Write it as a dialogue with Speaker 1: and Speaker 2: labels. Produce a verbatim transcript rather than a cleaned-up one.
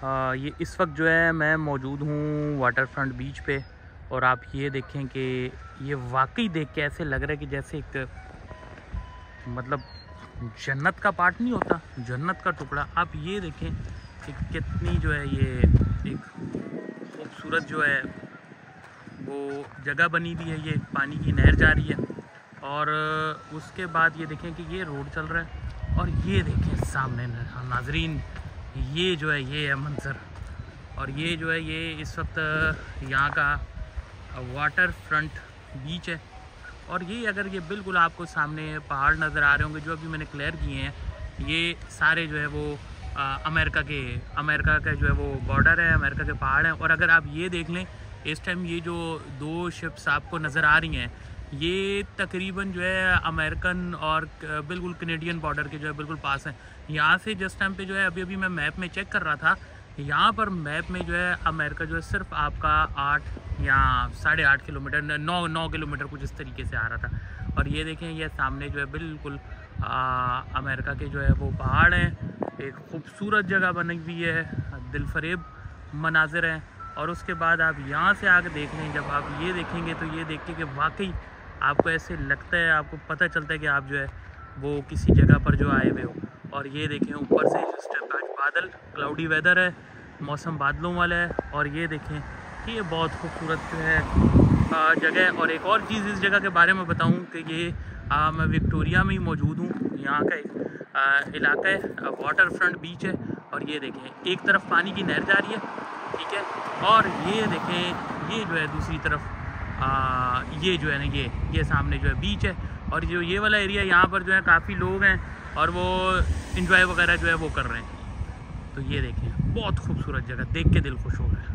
Speaker 1: आ, ये इस वक्त जो है मैं मौजूद हूँ वाटर फ्रंट बीच पे, और आप ये देखें कि ये वाकई देख के ऐसे लग रहा है कि जैसे एक मतलब जन्नत का पार्ट नहीं होता, जन्नत का टुकड़ा। आप ये देखें कि कितनी जो है ये एक खूबसूरत जो है वो जगह बनी हुई है। ये पानी की नहर जा रही है, और उसके बाद ये देखें कि ये रोड चल रहा है, और ये देखें सामने नाजरीन ये जो है ये है मंज़र। और ये जो है ये इस वक्त यहाँ का वाटर फ्रंट बीच है। और ये अगर ये बिल्कुल आपको सामने पहाड़ नज़र आ रहे होंगे जो अभी मैंने क्लियर किए हैं, ये सारे जो है वो आ, अमेरिका के अमेरिका का जो है वो बॉर्डर है, अमेरिका के पहाड़ हैं। और अगर आप ये देख लें इस टाइम ये जो दो शिप्स आपको नज़र आ रही हैं, ये तकरीबन जो है अमेरिकन और बिल्कुल कनेडियन बॉर्डर के जो है बिल्कुल पास हैं। यहाँ से जिस टाइम पे जो है अभी अभी मैं मैप में चेक कर रहा था, यहाँ पर मैप में जो है अमेरिका जो है सिर्फ आपका आठ या साढ़े आठ किलोमीटर नौ नौ किलोमीटर कुछ इस तरीके से आ रहा था। और ये देखें ये सामने जो है बिल्कुल आ, अमेरिका के जो है वो पहाड़ हैं। एक खूबसूरत जगह बनी हुई है, दिलफरेब मनाजिर हैं। और उसके बाद आप यहाँ से आके देख लें, जब आप ये देखेंगे तो ये देख के कि वाकई आपको ऐसे लगता है, आपको पता चलता है कि आप जो है वो किसी जगह पर जो आए हुए हो। और ये देखें ऊपर से जिस टाइम आज बादल क्लाउडी वेदर है, मौसम बादलों वाला है। और ये देखें कि ये बहुत खूबसूरत जो है जगह है। और एक और चीज़ इस जगह के बारे में बताऊं कि ये आ, मैं विक्टोरिया में ही मौजूद हूँ। यहाँ का एक इलाका है, वाटर फ्रंट बीच है। और ये देखें एक तरफ पानी की नहर जा रही है, ठीक है, और ये देखें ये जो है दूसरी तरफ आ, ये जो है ना ये ये सामने जो है बीच है। और जो ये वाला एरिया यहाँ पर जो है काफ़ी लोग हैं और वो एंजॉय वगैरह जो है वो कर रहे हैं। तो ये देखें बहुत खूबसूरत जगह, देख के दिल खुश हो रहा है।